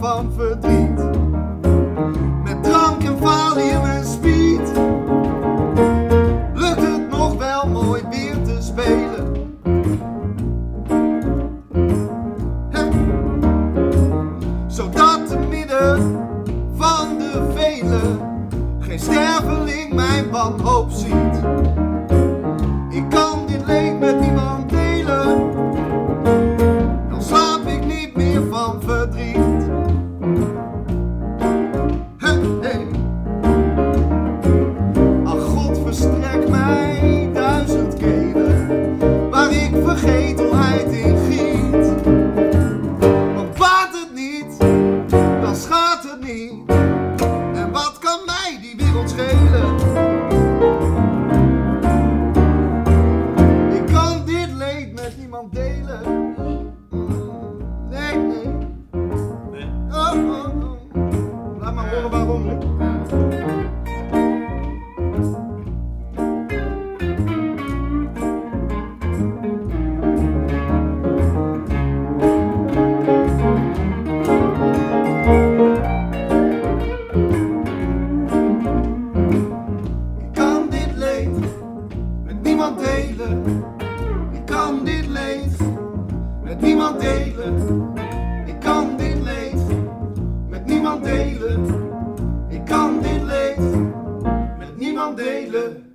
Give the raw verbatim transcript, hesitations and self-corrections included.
van verdriet. Met drank en valium en speed lukt het nog wel mooi weer te spelen. He. Zodat te midden van de velen geen sterveling mijn wanhoop ziet. Ik kan dit leed met niemand delen, dan slaap ik niet meer van verdriet. Hey, hey. Ach, God verstrek mij duizend kelen, waar ik vergetelheid in giet. Want baat het niet, dan schaadt het niet. En wat kan mij die wereld schelen? Ik kan dit leed met niemand delen. Nee, nee. Nee. Oh, oh, oh. Laat maar horen waarom. Hè? Ik kan dit leed met niemand delen. Ik kan dit leed met niemand delen. Ik kan dit leed met niemand delen. Ik kan dit leed met niemand delen.